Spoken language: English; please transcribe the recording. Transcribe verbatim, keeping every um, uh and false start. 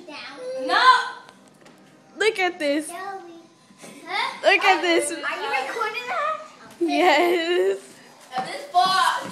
down. No! Look at this. Huh? Look at this. Are you recording that? Yes. At this part.